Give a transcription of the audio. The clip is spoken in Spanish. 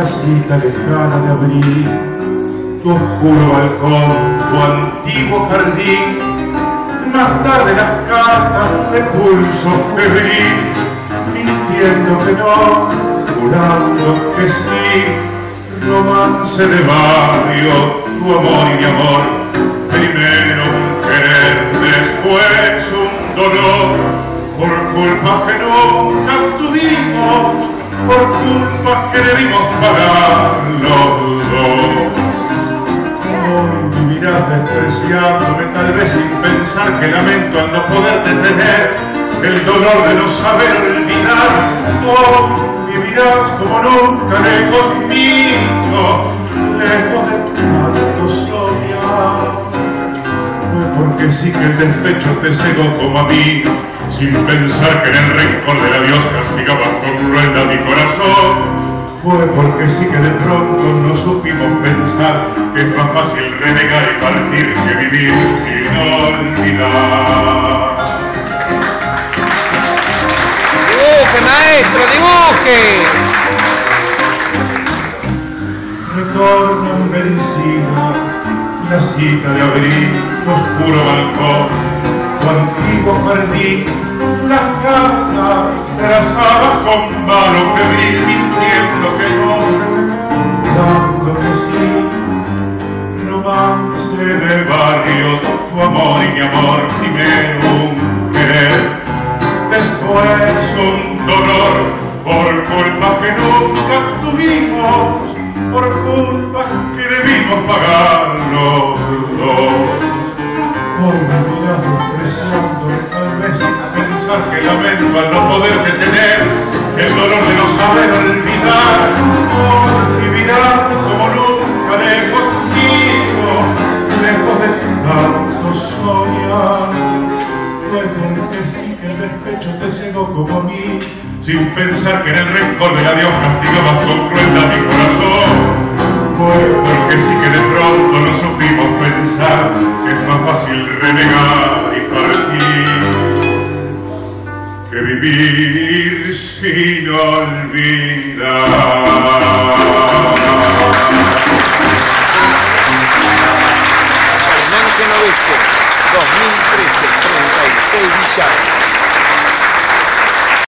la cita lejana de abril, tu oscuro balcón, tu antiguo jardín, más tarde las cartas de pulso febril, mintiendo que no, jurando que sí, romance de barrio, tu amor y mi amor, primero un querer, después un dolor, por culpas que nunca tuvimos, por culpas que debimos pagar los dos. Hoy vivirás despreciándome, tal vez sin pensar que lamento al no poder detener el dolor de no saber olvidar. Hoy vivirás como nunca lejos mío, lejos de tanto soñar. Fue porque sí que el despecho te cegó como a mí, sin pensar que en el rencor del adiós castigabas con crueldad mi corazón. Fue porque sí que de pronto no supimos pensar que es más fácil renegar y partir que vivir sin olvidar. ¡Dibuje, maestro, dibuje! Retornan medicina, la cita de abril, tu oscuro balcón, tu antiguo jardín, las cartas trazadas con mano febril, mintiendo que no, dando que sí, romance de barrio, tu amor y mi amor, primero un querer, después un dolor, por culpas que nunca tuvimos, por culpas que debimos pagar los dos. Hoy me miras despreciándome, tal vez sin pensar que lamento al no poder detener el dolor de no saber olvidar. Hoy vivirás como nunca lejos mío, lejos de tanto soñar. Fue porque sí que el despecho te cegó como a mí, sin pensar que en el rencor del adiós castigabas con crueldad mi corazón. Fue porque sí que de pronto no supimos pensar que es más fácil renegar y partir que vivir sin olvidar. Fernán Genovese, 2013, 36 Villar.